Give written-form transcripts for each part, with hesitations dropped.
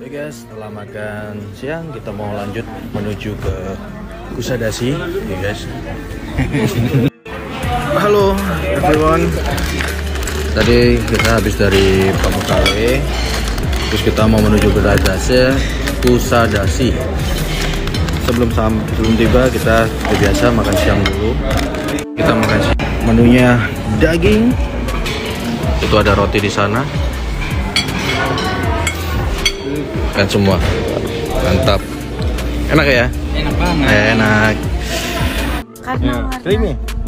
Oke guys, setelah makan siang kita mau lanjut menuju ke Kusadasi ya guys. Halo everyone. Tadi kita habis dari Pamukkale, terus kita mau menuju ke Kusadasi. Sebelum tiba kita seperti biasa makan siang dulu. Kita makan siang. Menunya daging. Itu ada roti di sana. Kan semua mantap, enak ya? Enak banget. Enak. Karena Ini.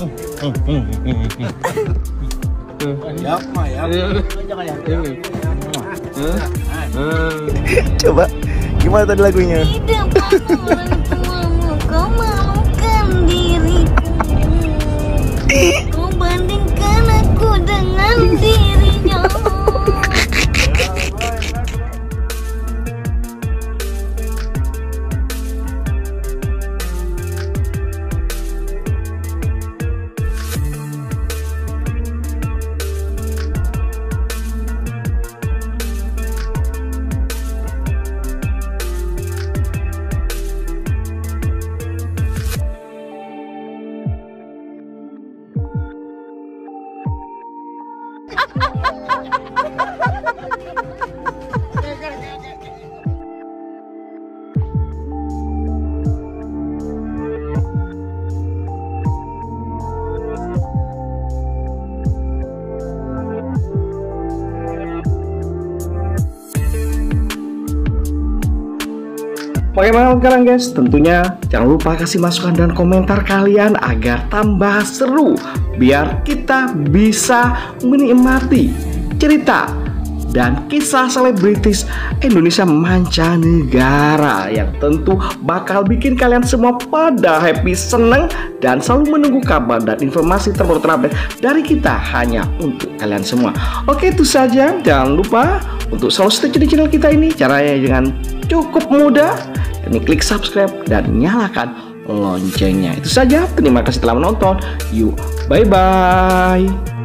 Coba gimana tadi lagunya? tidak tuamu, kau malukan diriku. Kau bandingkan aku dengan dirinya. Bagaimana sekarang guys? Tentunya jangan lupa kasih masukan dan komentar kalian agar tambah seru, biar kita bisa menikmati cerita dan kisah selebritis Indonesia mancanegara yang tentu bakal bikin kalian semua pada happy, seneng, dan selalu menunggu kabar dan informasi terbaru terupdate dari kita hanya untuk kalian semua. Oke, itu saja. Jangan lupa untuk selalu stay di channel kita ini. Caranya dengan cukup mudah. Ini klik subscribe dan nyalakan loncengnya. Itu saja. Terima kasih telah menonton. Yuk, bye-bye.